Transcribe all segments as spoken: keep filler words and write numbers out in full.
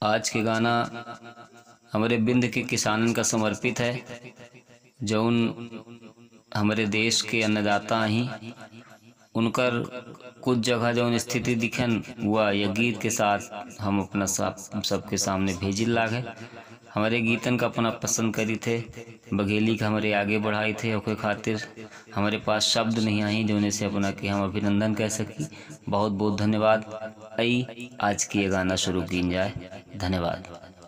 आज के गाना हमारे बिंद के किसानन का समर्पित है। जौन हमारे देश के अन्नदाता ही उनकर कुछ जगह जौन स्थिति दिखन हुआ यह गीत के साथ हम अपना सब सबके सामने भेजिल लागे। हमारे गीतन का अपना पसंद करी थे, बघेली का हमारे आगे बढ़ाई थे। ओके खातिर हमारे पास शब्द नहीं आई जोने से अपना के हम अभिनंदन कह सकी। बहुत बहुत धन्यवाद। आई आज की ये गाना शुरू की जाए। धन्यवाद।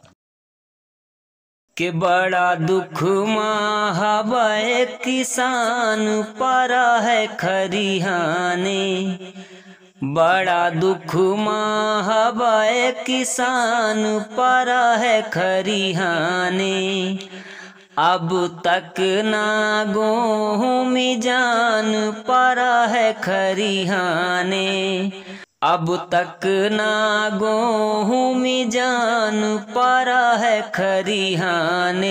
के बड़ा दुख महाबय किसान पर है खरिहाने, बड़ा दुख महाबय किसान पर है खरिहाने। अब तक ना गेहूं जान पर है खरिहाने, अब तक ना गेहूं जान पर है खरिहाने।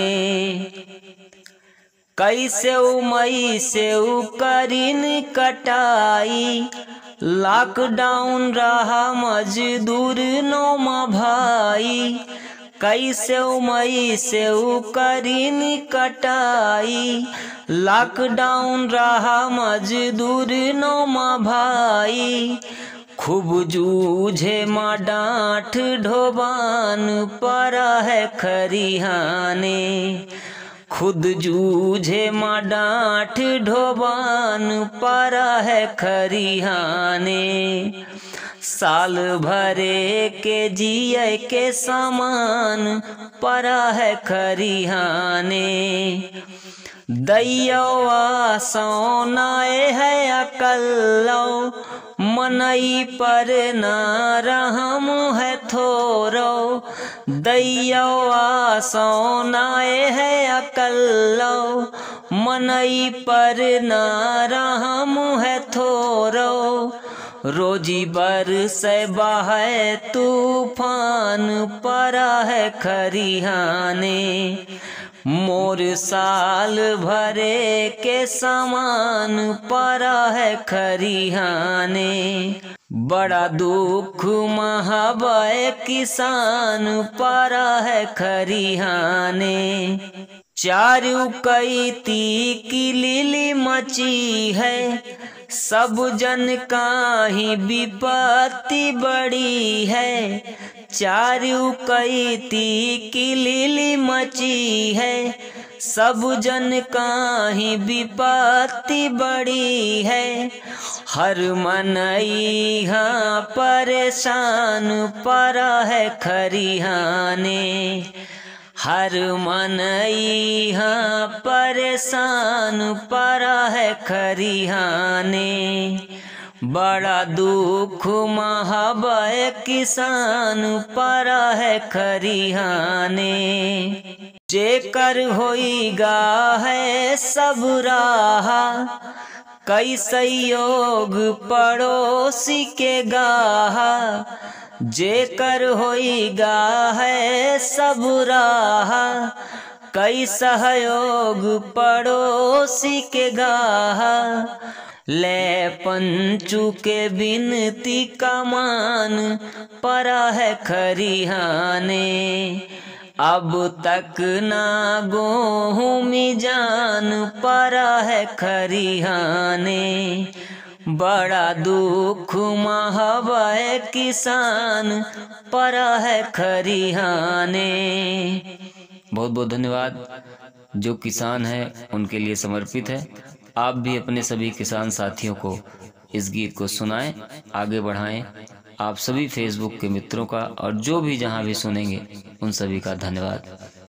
कैसे मई से करीन कटाई, लॉकडाउन रहा मजदूर नौमा भाई। कैसे मई से करीन कटाई, लॉकडाउन रहा मजदूर नौमा भाई। खूब जूझे माँ डांठ ढोबान पर है खरिहाने, खुद जूझे माँ डांठ ढोबान पर है खरिहाने। साल भरे के जिये के समान पर है खरिहाने। दैयवा सोनाए है अकल्लो, मनई पर ना रहम है थोरो। दैयवा सोनाए है अकल्लो, मनई पर ना रहम है थोरो। रोजी बरसे बहे तूफान पर है खरिहाने, मोर साल भरे के समान पर है खरिहाने। बड़ा दुख महाबय किसान पर है खरिहाने। चारू कैती की लिली मची है, सब जन का ही विपत्ति बड़ी है। चारू कैती की लिली मची है, सब जन का ही विपत्ति बड़ी है। हर मनई हाँ परेशान पर है खरिहाने, हर मनई हाँ परेशान पर है खरिहाने। बड़ा दुख महाबय किसान पर है खरिहाने। जेकर होइगा है सब राहा, कैसे योग पड़ोसी के गाहा। जेकर होइगा है सब राहा, कई सहयोग पड़ोसी के गाहा। ले पंचू के बिनती कमान पर है खरिहाने, अब तक ना गेहूं जान पर है खरिहाने। बड़ा दुख महाबय किसान पर है खरिहाने। बहुत बहुत धन्यवाद। जो किसान है उनके लिए समर्पित है। आप भी अपने सभी किसान साथियों को इस गीत को सुनाएं, आगे बढ़ाएं। आप सभी फेसबुक के मित्रों का और जो भी जहां भी सुनेंगे उन सभी का धन्यवाद।